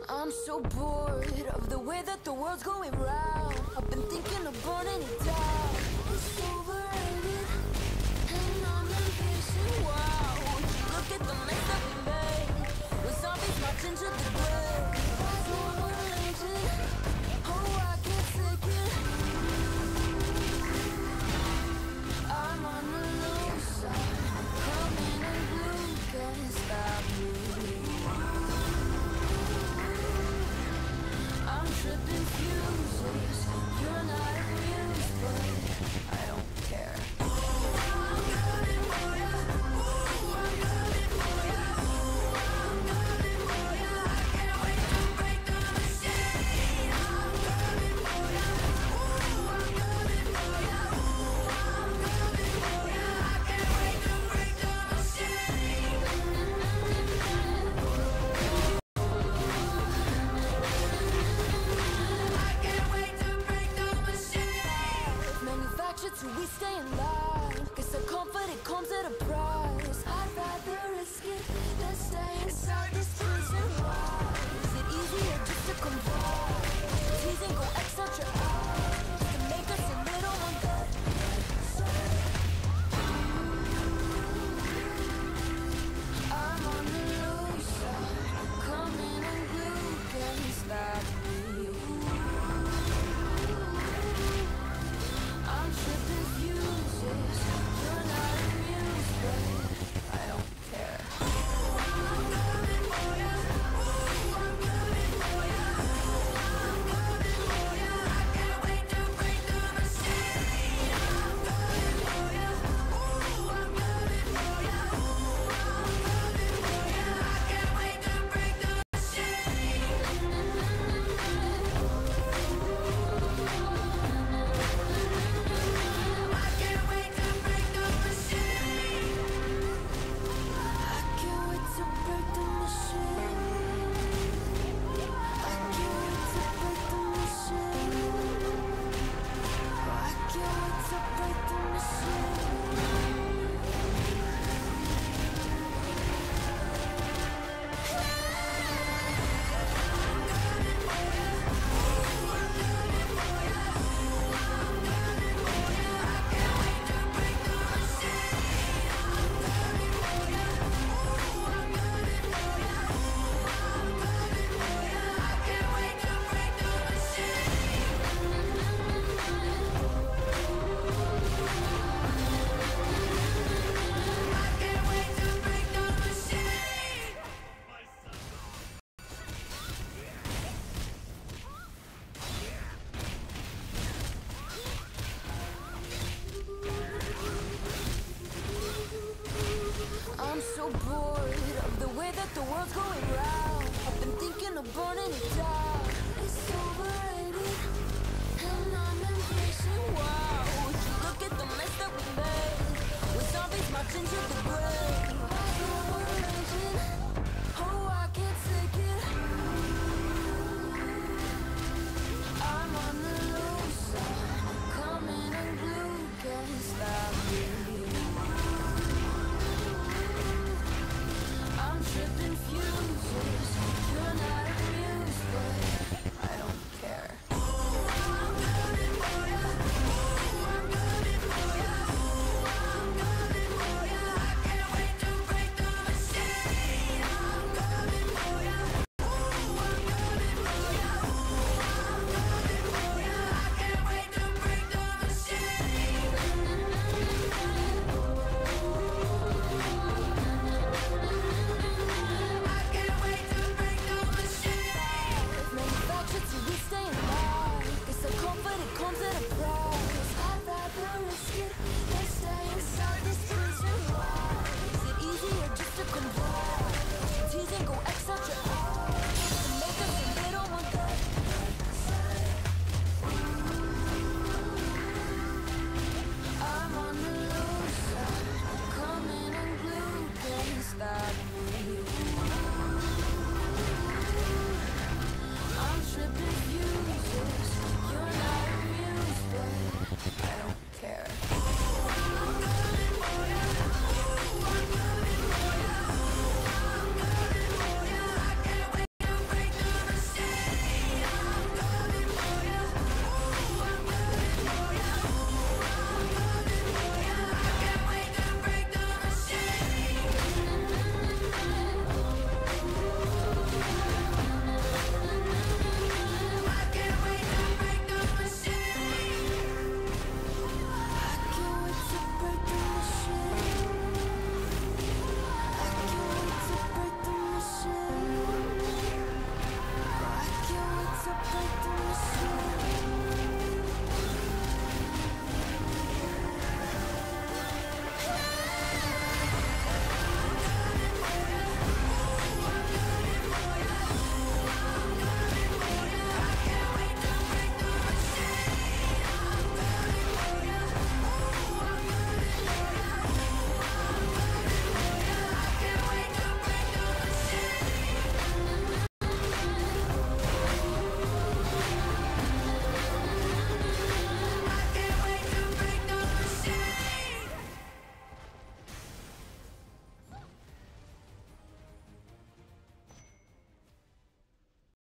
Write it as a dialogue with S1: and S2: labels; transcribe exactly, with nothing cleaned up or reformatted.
S1: I'm so bored of the way that the world's going round. I've been thinking of burning it down. It's overrated, and I'm impatient. Wow, would you look at the mess that we made? With zombies marching to the grave. There's no religion. Oh, I can't take it. I'm on the loose side. Coming in blue, can't stop me. I'm tripping fuses. You're not amused, but I don't care. I'm coming for ya. I'm coming for ya. I'm coming for ya. I can't wait to break the machine. I'm coming for ya. I'm coming for ya. I'm coming for ya. I can't wait to break the machine. Manufactured so we stay in line. Guess the comfort, it comes at a price. I'd rather risk it than stay inside this prison. Why is it easier just to conform? Teasing go extra hours just to make us a little undead. I'm on the loose side. Coming in blue, can't stop me. I'm tripping fuses. You're not amused, but I don't care. I'm coming for ya. I'm coming for ya. I'm coming for ya. I can't wait to break the machine. I'm coming for ya. I'm coming for ya. I'm coming for ya. I can't wait to break the machine. I can't wait to break the machine. I can't wait to break the machine. I can't wait to break the machine. I can't wait to break the machine. I'm so bored of the way that the world's going round. I've been thinking of burning it down. It's overrated, and I'm impatient. Wow, would you look at the mess that we made? With zombies marching to the grave.